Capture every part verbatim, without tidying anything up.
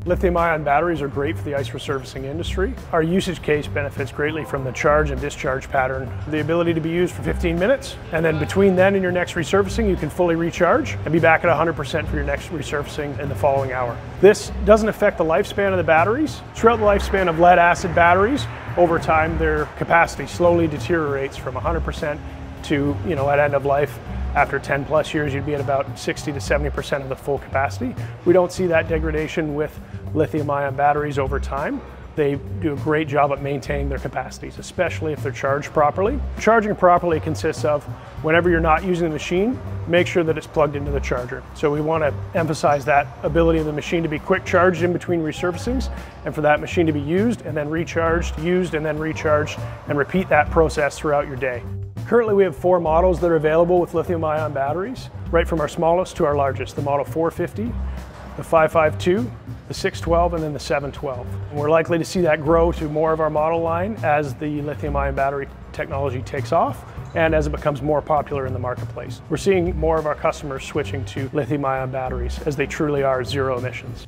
Lithium-ion batteries are great for the ice resurfacing industry. Our usage case benefits greatly from the charge and discharge pattern. The ability to be used for fifteen minutes, and then between then and your next resurfacing, you can fully recharge and be back at one hundred percent for your next resurfacing in the following hour. This doesn't affect the lifespan of the batteries. Throughout the lifespan of lead-acid batteries, over time their capacity slowly deteriorates from one hundred percent to, you know, at end of life. After ten plus years, you'd be at about sixty to seventy percent of the full capacity. We don't see that degradation with lithium-ion batteries over time. They do a great job at maintaining their capacities, especially if they're charged properly. Charging properly consists of, whenever you're not using the machine, make sure that it's plugged into the charger. So we want to emphasize that ability of the machine to be quick charged in between resurfacings, and for that machine to be used and then recharged, used and then recharged, and repeat that process throughout your day. Currently we have four models that are available with lithium-ion batteries, right from our smallest to our largest, the Model four fifty, the five fifty-two, the six twelve, and then the seven twelve. And we're likely to see that grow to more of our model line as the lithium-ion battery technology takes off and as it becomes more popular in the marketplace. We're seeing more of our customers switching to lithium-ion batteries as they truly are zero emissions.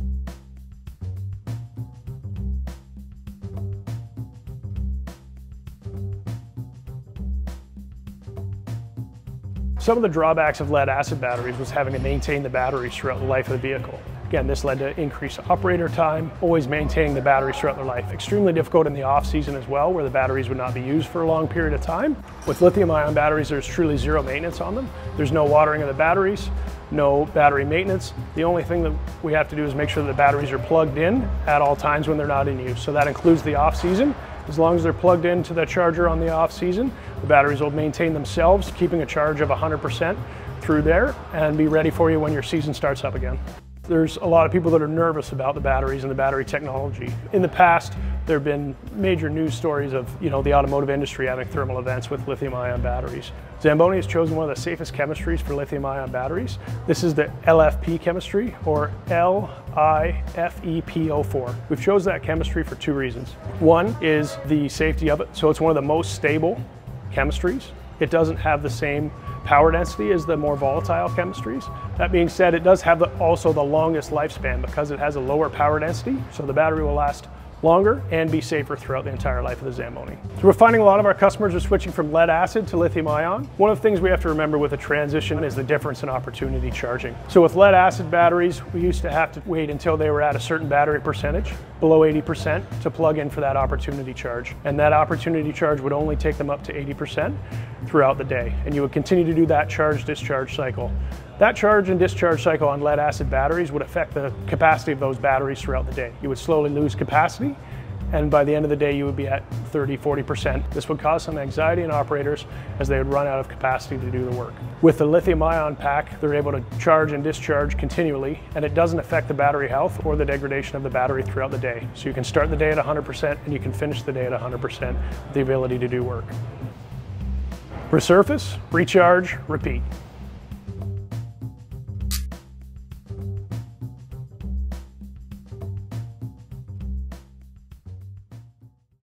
Some of the drawbacks of lead-acid batteries was having to maintain the batteries throughout the life of the vehicle. Again, this led to increased operator time, always maintaining the batteries throughout their life. Extremely difficult in the off-season as well, where the batteries would not be used for a long period of time. With lithium-ion batteries, there's truly zero maintenance on them. There's no watering of the batteries, no battery maintenance. The only thing that we have to do is make sure that the batteries are plugged in at all times when they're not in use. So that includes the off-season. As long as they're plugged into the charger on the off-season, the batteries will maintain themselves, keeping a charge of one hundred percent through there and be ready for you when your season starts up again. There's a lot of people that are nervous about the batteries and the battery technology. In the past, there have been major news stories of, you know, the automotive industry having thermal events with lithium-ion batteries. Zamboni has chosen one of the safest chemistries for lithium-ion batteries. This is the L F P chemistry, or L I F E P O four. We've chosen that chemistry for two reasons. One is the safety of it, so it's one of the most stable chemistries. It doesn't have the same power density as the more volatile chemistries. That being said, it does have the, also the longest lifespan because it has a lower power density, so the battery will last longer and be safer throughout the entire life of the Zamboni. So we're finding a lot of our customers are switching from lead acid to lithium ion. One of the things we have to remember with a transition is the difference in opportunity charging. So with lead acid batteries, we used to have to wait until they were at a certain battery percentage, below eighty percent, to plug in for that opportunity charge. And that opportunity charge would only take them up to eighty percent throughout the day. And you would continue to do that charge-discharge cycle. That charge and discharge cycle on lead acid batteries would affect the capacity of those batteries throughout the day. You would slowly lose capacity, and by the end of the day you would be at thirty, forty percent. This would cause some anxiety in operators as they would run out of capacity to do the work. With the lithium ion pack, they're able to charge and discharge continually, and it doesn't affect the battery health or the degradation of the battery throughout the day. So you can start the day at one hundred percent and you can finish the day at one hundred percent with the ability to do work. Resurface, recharge, repeat.